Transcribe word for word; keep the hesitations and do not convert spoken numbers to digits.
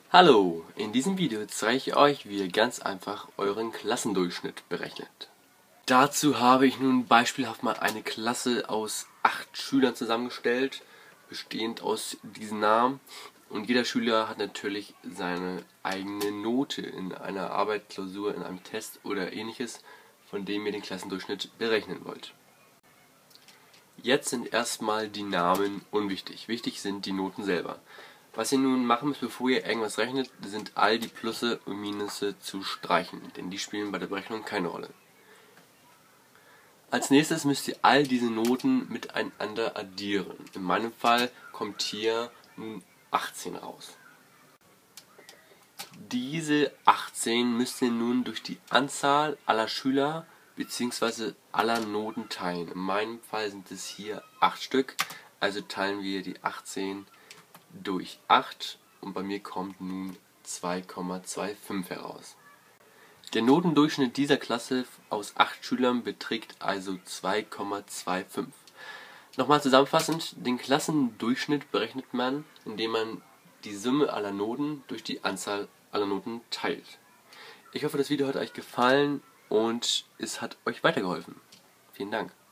Hallo, in diesem Video zeige ich euch, wie ihr ganz einfach euren Klassendurchschnitt berechnet. Dazu habe ich nun beispielhaft mal eine Klasse aus acht Schülern zusammengestellt, bestehend aus diesen Namen. Und jeder Schüler hat natürlich seine eigene Note in einer Arbeit, Klausur, in einem Test oder ähnliches, von dem ihr den Klassendurchschnitt berechnen wollt. Jetzt sind erstmal die Namen unwichtig. Wichtig sind die Noten selber. Was ihr nun machen müsst, bevor ihr irgendwas rechnet, sind all die Plusse und Minusse zu streichen, denn die spielen bei der Berechnung keine Rolle. Als nächstes müsst ihr all diese Noten miteinander addieren. In meinem Fall kommt hier nun achtzehn raus. Diese achtzehn müsst ihr nun durch die Anzahl aller Schüler bzw. aller Noten teilen. In meinem Fall sind es hier acht Stück, also teilen wir die achtzehn durch acht und bei mir kommt nun zwei Komma fünfundzwanzig heraus. Der Notendurchschnitt dieser Klasse aus acht Schülern beträgt also zwei Komma fünfundzwanzig. Nochmal zusammenfassend, den Klassendurchschnitt berechnet man, indem man die Summe aller Noten durch die Anzahl aller Noten teilt. Ich hoffe, das Video hat euch gefallen und es hat euch weitergeholfen. Vielen Dank.